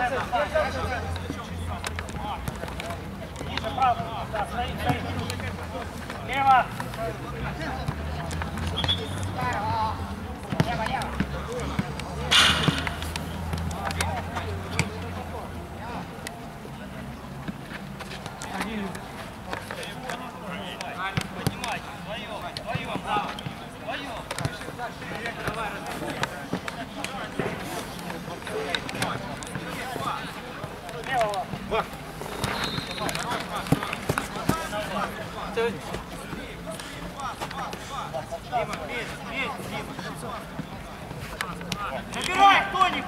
Ниже, правда. Да, стоит. Лево. Лево. Забирай, Тоник!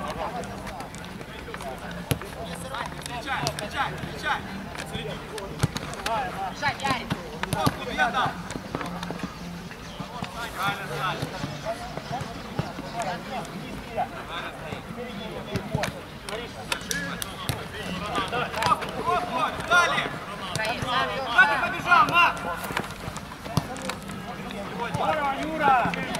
Встречай! Бежать, Ярик! Далее! Куда ты побежал, Мак? Здорово, Юра!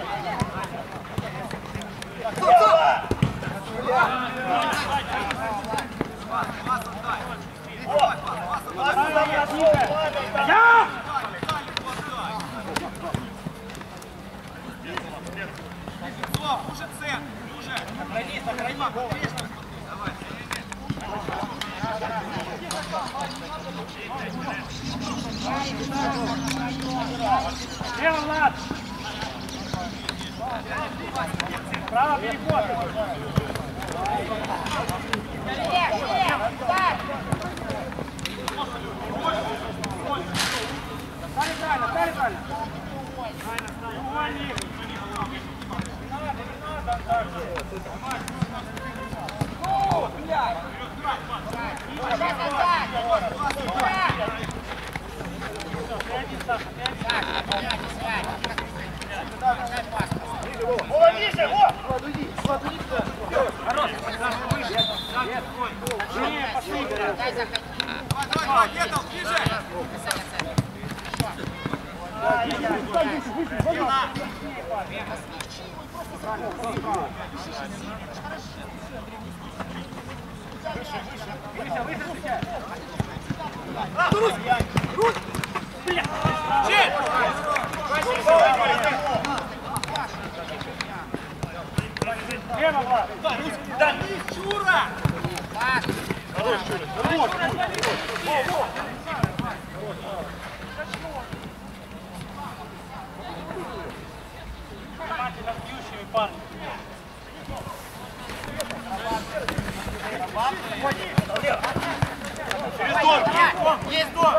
Лево, Влад! Право, переход! Стали правильно! Увольни! Есть дом!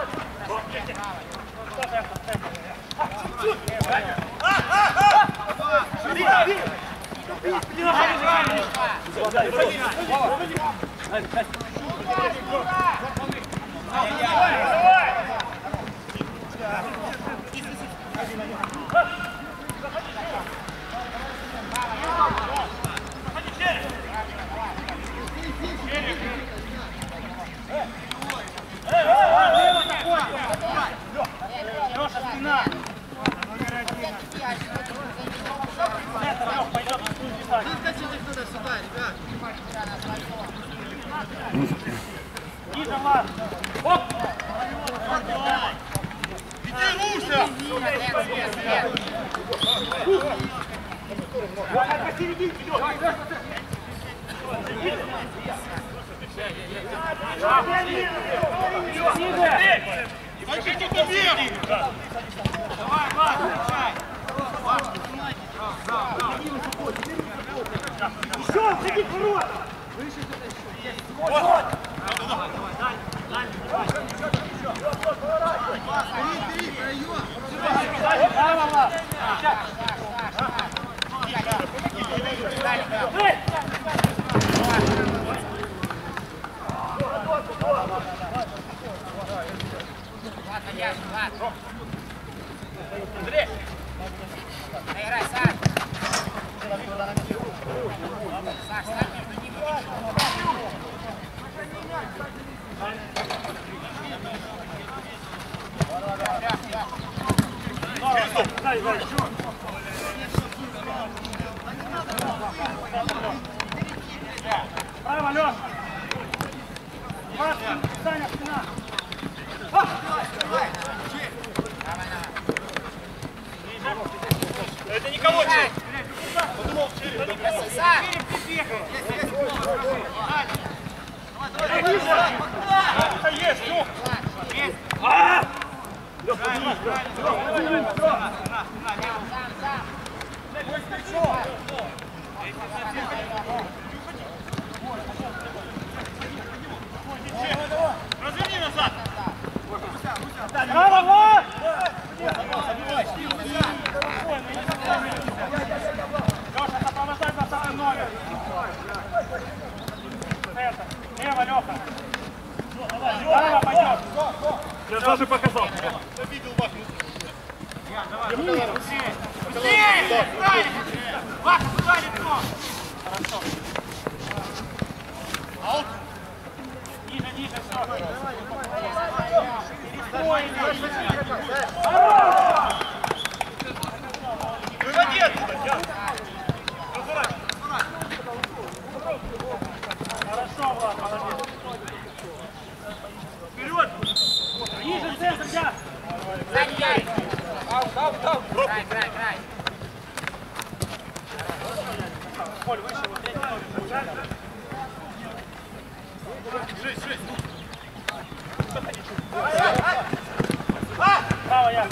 Леша, спина! Ниже, Влад! Оп! Иди, Руся! Посередине идет! Давай, Влад, встречай! Еще, ходи в ворота! Андрей! Наиграй, Саш! Саш, стань между ним. Право, Лёш! Саня, спина! Это никого нет! Подумал, через. Есть, ну! Разверни назад! Браво! Леша, сопровождай 20 номер. Центр. Лево, Леха. Право пойдет. Я даже показал. Я видел вас. Быстрее! Вака, туда лицо! Хорошо. Аут. Ниже, ниже, все. Выводи оттуда, Ян. Хорошо, Влад, молодец. Вперед! Ниже, центр, я! Заняй! Край! Коль, выше, вот третий номер. Жесть. Право, я.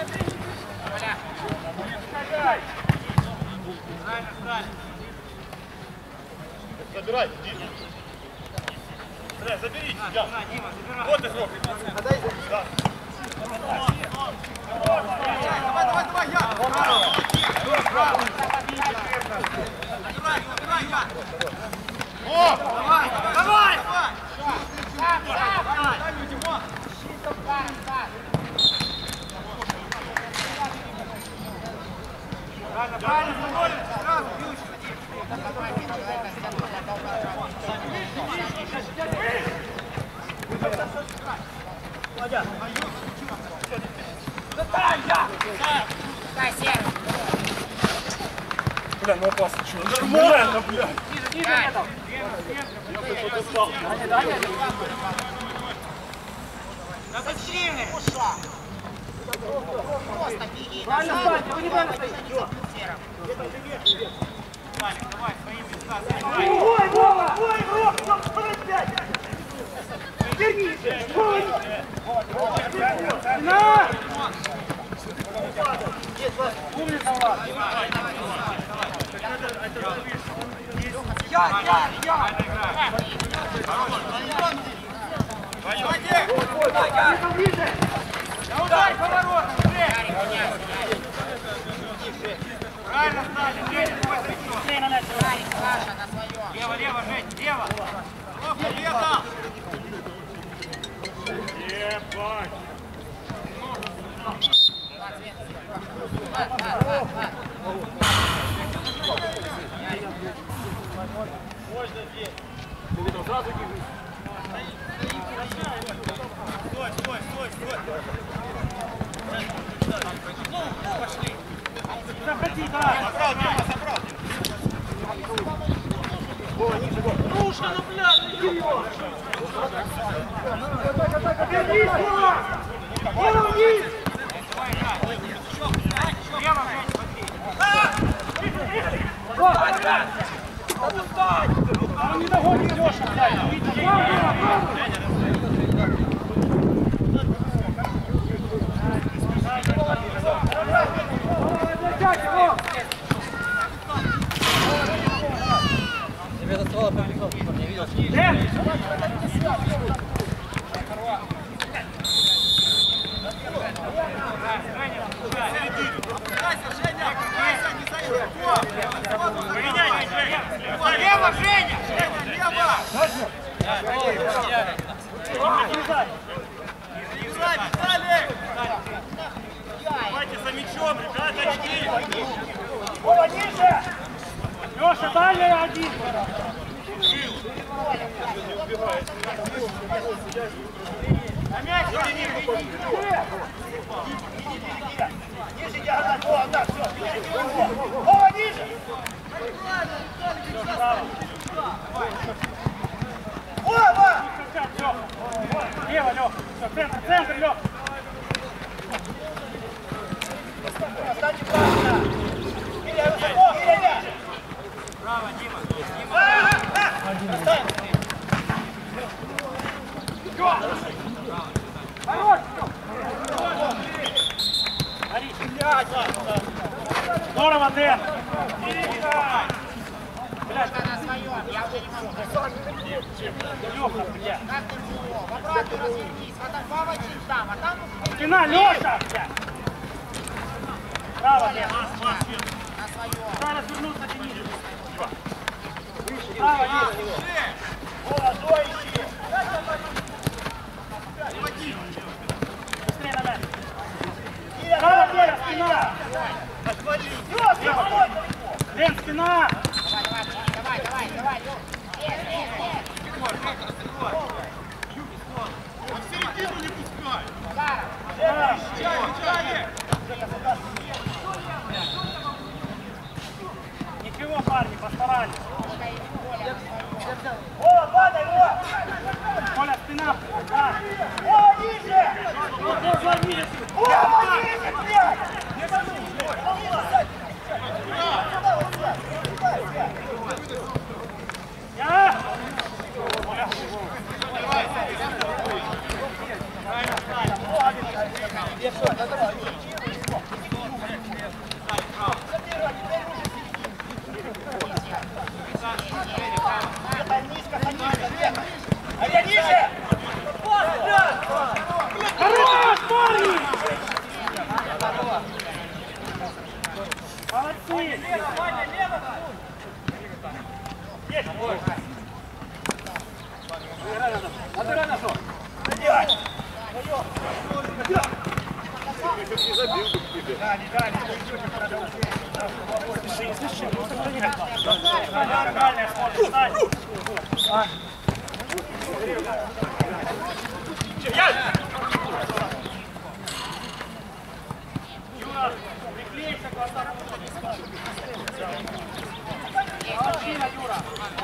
Забирай, Дима. Забери, Ян. Вот и срок. Да. Давай, я! О! Давай! Правильно, сразу, Бля, ну опасно, что? Нормально, бля. Ниже, метал. Да быстрее! Просто беги! Правильно встаньте, вы неправильно стоите. Давай, свои места, Ой, Вова! Ой, Вова! Опять! Вернись! Ой! На! Умница, Влад! Я! Давай, поворот! Правильно стали! Быстрее на мяч! Лево, Жень, лево! Победа! Ебать! Можно здесь. Ты видел, сразу бежишь. Стой. Ну, пошли. Заходи, давай! Забрал. О, ниже, гол. Нужно, ну, блядь, иди его! Вернись, Вова! Вова, вниз! Лево, Жень, смотри! Он не догонит Леша, блядь! Видно, Тебе доставало по микрофону, чтобы не видел. Лево, Женя! Лево! Давайте за мячом, ребята, очки! Вова, ниже! Леша, дальше один! На мяч! Ниже, диагональ, Вова, да, все! Вова, ниже! Вова! Центр, центр, Лёх! Останьте правильно! Илья, высоко! Илья! Право, Дима. Оставим! Хорош! Здорово, Дэн! Блядь, на своем, я уже не могу. Лёха, блядь! Как ты чего? В обратно развернись. Вот так поводить там, а там... Спина, Лёша! Право, Дэн! На своем. Надо развернуться, Денис! Право, есть! О, стоящие! Быстрее надо! Илья, Право, Дэн, спина! Лёха, Дэн, спина! Давай, Лёх. Ничего, парни, постарались. О, падай, о! Коля, спина. Да. О, ниже! О, ниже, блядь! Я. А я ниже! Хорош, парни! Молодцы! Есть! Отбирай на что? Нормально, смотри, встань! Юра, приклейся к глазам. Мужчина, Юра.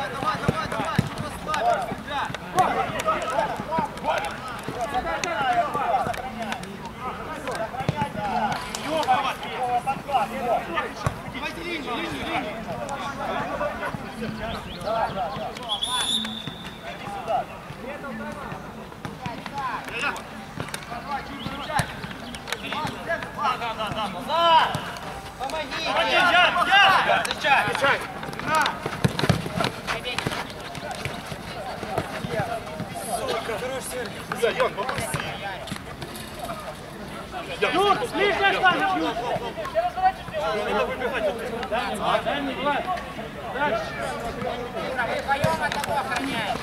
Юр, ближе станешь, Юр! Дай мне, Влад. Дальше. Юра, вы вдвоем одного охраняете.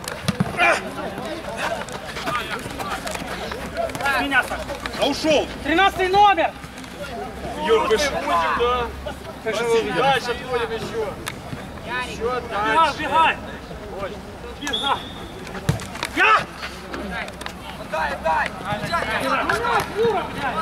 Меня, Саша. А ушел! 13 номер! Юр, вы шутим, да? Дальше отходим еще. Еще Бегай, дальше. бегай! Бегай! Я! Дай! Юра, блядь!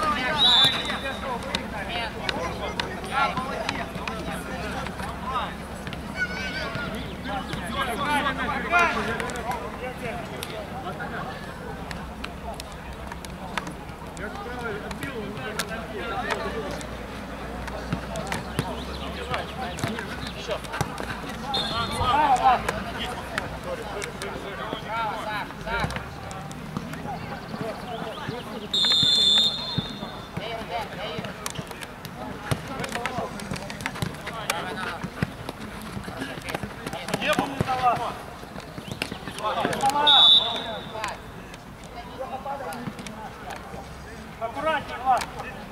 Аккуратнее, Влад.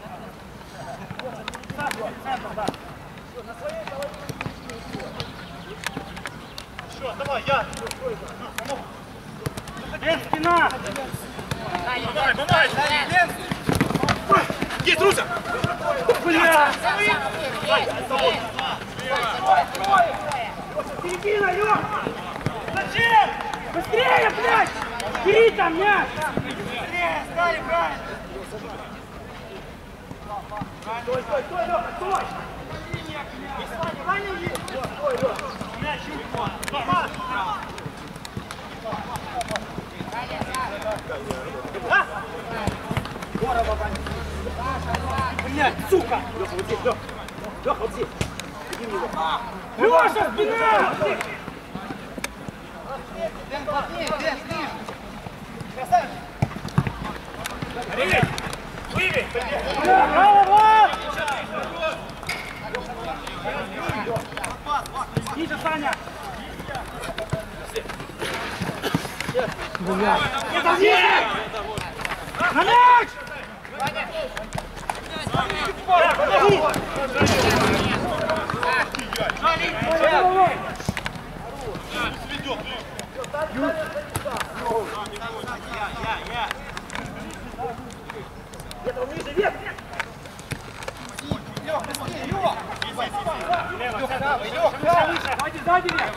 Центр, да. Все, давай, я! Дэн, спина! Помогай, помогай! Есть, Руся! Бля! Середина, Лёх! Зачем? Быстрее, блядь! Бери там мяч! Быстрее, стали, правильно! Стой, стой, стой, Лёха, стой! Ваня есть! Стой, Лёха! Мяч, Блядь, сука! Леха, вот здесь, Леха! Леха, вот здесь! Иди в него! Леша, спина! Дэн, плотнее, Дэн, ниже. Красавчик! Выбей! Выбей! Браво! Ниже, Саня! Это здесь! На мяч! Где-то он ниже, вверх! Лёх, быстрее, Лёх! Лево, правый, Леха! Выше, ходи сзади, Лево!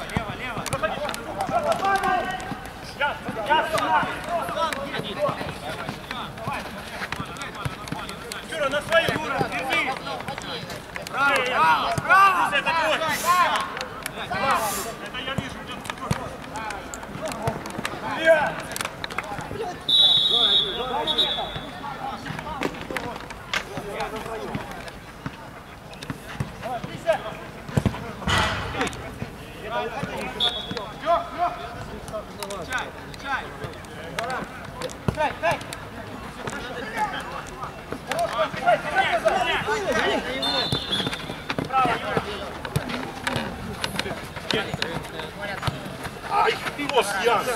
Юра, на свою! Юра, держи! Браво, браво, браво! Это твой! Это я вижу, где ай, нос, Ян!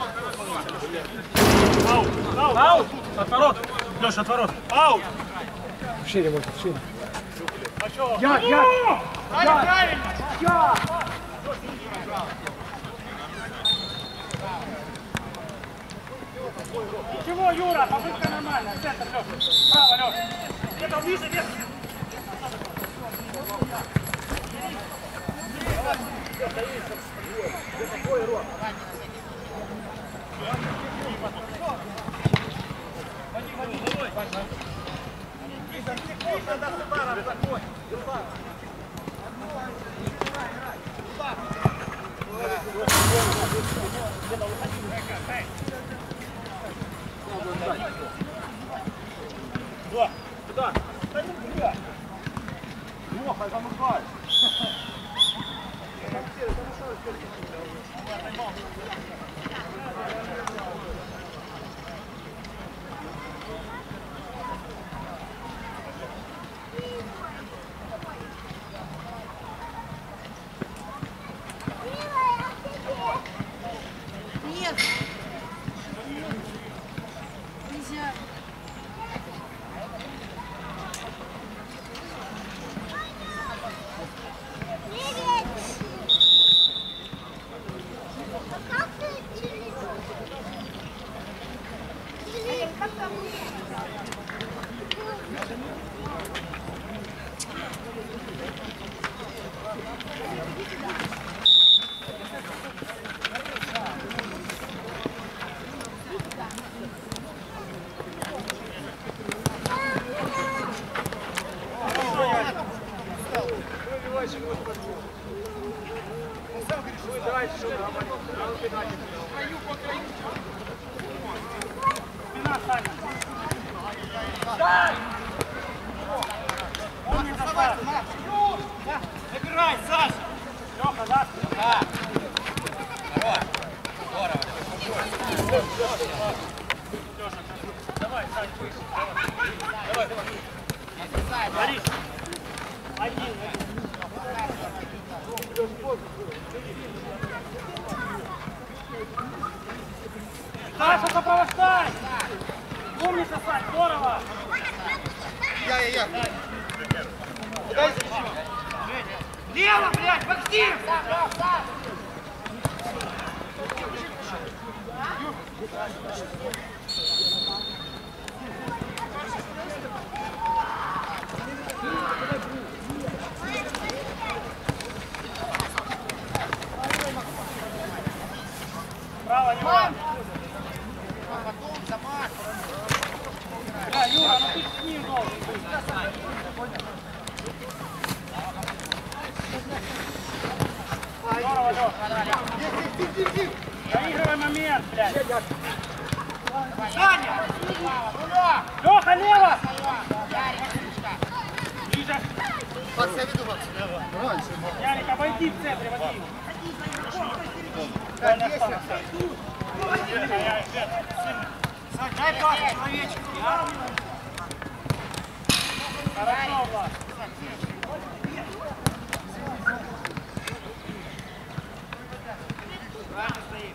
Аут! Аут! Аут! Отворот! Леша, отворот! Аут! Шире, может, шире. Я! Правильно! Ничего, Юра, попытка нормальная. Центр, Леша. Право, Леша. Где-то ниже, вверх. Куда? Куда? Да не бля! Леха, замыкай! Нет! Нельзя! Спина, Саня. Он не зашла. Набирай, Саша! Леха, за спину. Давай, Сань, выше. Давай. Борис. Один. Саша, сопровождай! Умница, Сань, здорово! Я. Лево, блядь, Максим! Право, Юра! Потом Самар. Да, Юра, ну ты с ним должен быть. Здорово, Леха. Доигрывай момент, блядь. Саня! Леха, лево! Ближе! Ярик, обойди в центре, Вадим! Дай пас, человечек! Хорошо, Влад! Правильно стоит!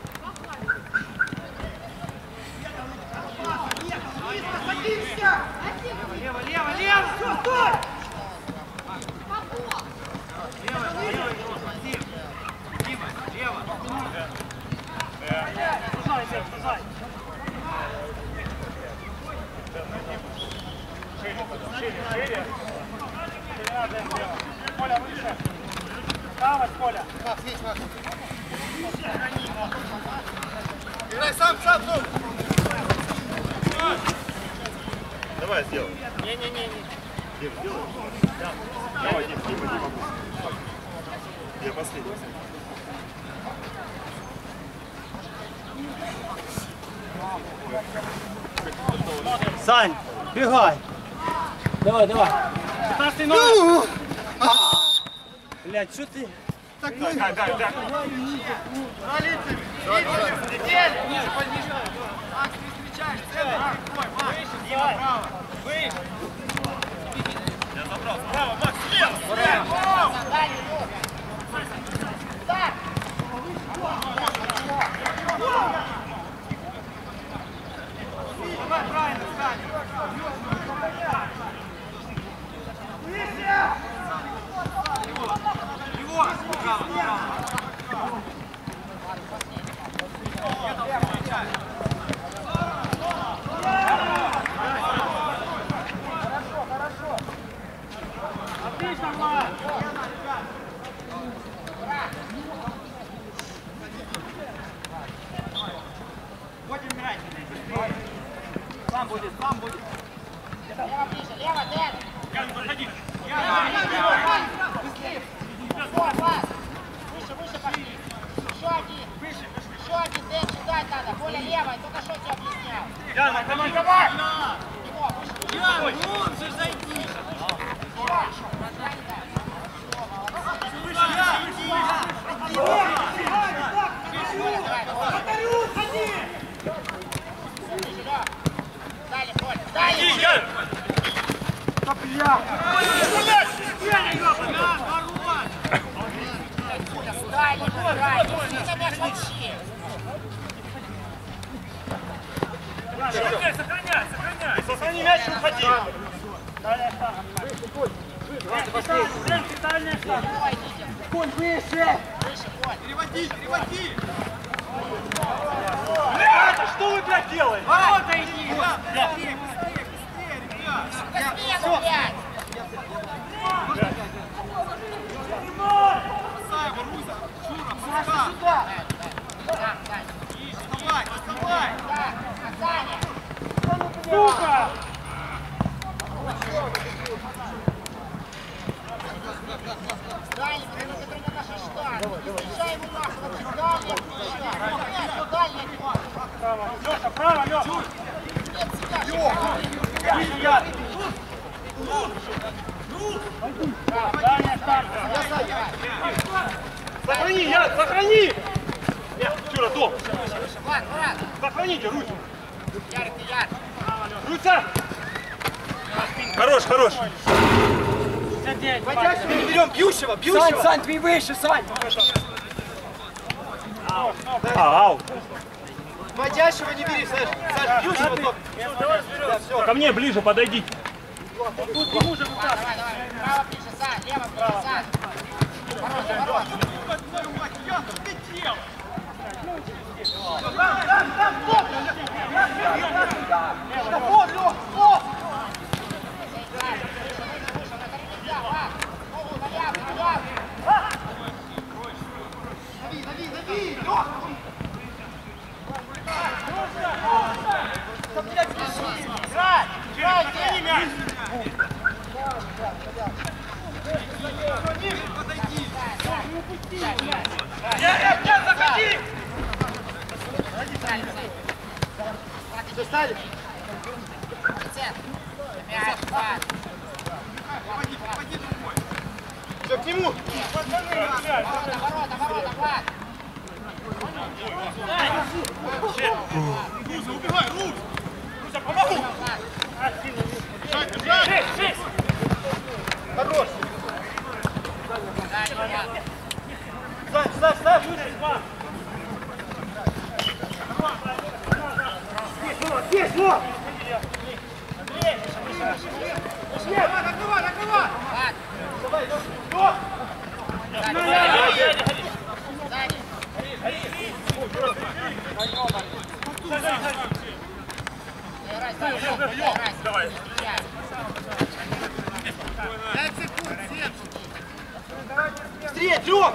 Лево, лево, лево! Стой! Лево, лево, Вадим! Дима, лево! Сужай, Сень, сужай! Шире. Не надо им делать. Коля, выше. Справа, Коля. Играй сам, ну! Давай, сделай. Не-не-не. Дим, сделай. Давай, Дима. Я последний. Сань, бегай. Давай. 15 номер. Блядь, что ты? Так. Макс, ты встречаешь, центр, прикрой, Макс. Дима, право. Выше. Я забрал. Справа, Макс, слева. Давай, правильно, Саня. Его, право. Отлично, Влад! Будем играть. Сам будет. Лево ближе, лево, Дэн. Ян, подходи. Быстрее. Выше пошли. Еще один, Дэн, ждать надо. Коля левой, только что тебя объяснял. Ян, давай! Его, выше. Ян, вон же зайди! Далее, Коль, далее. Далее, играй. Не мяч вообще. Сохрани мяч, уходи! Дальняя штанга. Дальняя штанга. Давай, Витя. Коль, выше! Выше, Коль. Переводи! Ребята, что вы, блядь, делаете? Ворота иди. Быстрее, ребят. На спину, блядь. Сюда! Так, Сань. Доставай! Так, Саня. Сука! Дальний, который на нашей штанге. Встречай ему нахуй. Дальний, встречай. Дальний, Право, Леша, право, Леша! нет, себя. Дальняя штанга! Сохрани, Ян, сохрани! Чура, дом! Влад, Сохраните руки! Ярик, ты Ярик. Руся! Хорош! Берем бьющего! Сань, ты выше, Сань! Ау! Вводящего не бери, Саш, бьющего только. Ко мне ближе подойди! Давай. Право ближе, Сань. Лево ближе, Сань. Хорош. Заходи! Все, стали? Мяч, Влад. Все, к нему. Ворота, Влад. Руза, убегай, Руз! Руза, помогу! Шесть! Хорош! Влад. Ставь! Здесь, вот! Накрывай! Влад. Давай, Лёш! Давай. 5 секунд, 7! Встреч, Лёх!